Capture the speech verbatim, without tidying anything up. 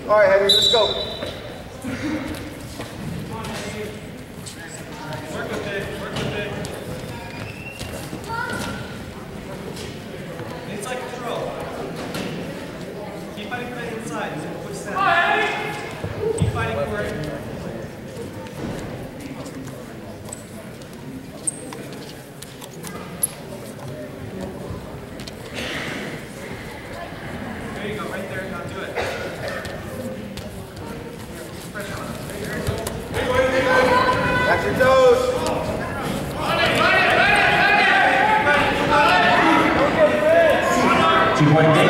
All right, Henry, let's go. Work with it, work with it. It's like control. Keep fighting for it inside. He's gonna push that. Keep fighting for it. There you go, right there. Now do it. Pressure on him. There you go. Back your toes. Two point game.